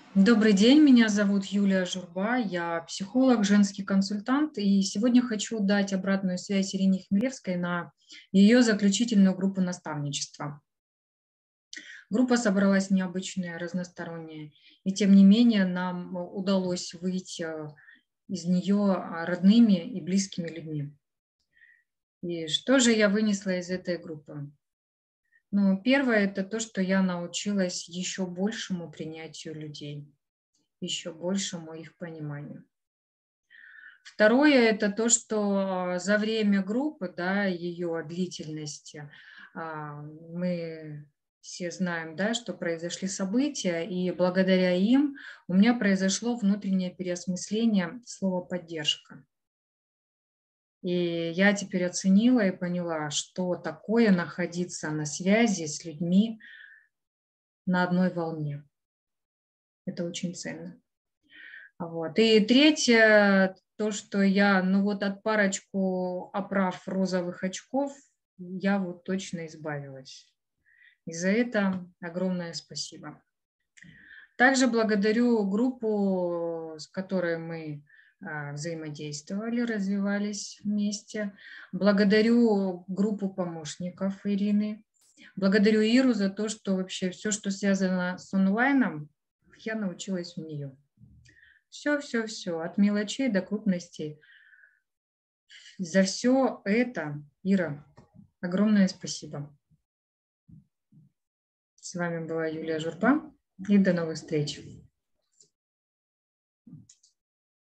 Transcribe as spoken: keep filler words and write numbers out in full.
Добрый день, меня зовут Юлия Журба, я психолог, женский консультант, и сегодня хочу дать обратную связь Ирине Хмелевской на ее заключительную группу наставничества. Группа собралась необычная, разносторонняя, и тем не менее нам удалось выйти из нее родными и близкими людьми. И что же я вынесла из этой группы? Ну, первое – это то, что я научилась еще большему принятию людей, еще большему их пониманию. Второе – это то, что за время группы, да, ее длительности, а, мы все знаем, да, что произошли события, и благодаря им у меня произошло внутреннее переосмысление слова «поддержка». И я теперь оценила и поняла, что такое находиться на связи с людьми на одной волне. Это очень ценно. Вот. И третье, то, что я, ну вот от парочку оправ розовых очков я вот точно избавилась. И за это огромное спасибо. Также благодарю группу, с которой мы а, взаимодействовали, развивались вместе. Благодарю группу помощников Ирины. Благодарю Иру за то, что вообще все, что связано с онлайном, я научилась у нее. Все, все, все, от мелочей до крупностей. За все это, Ира, огромное спасибо. С вами была Юлия Журба, и до новых встреч.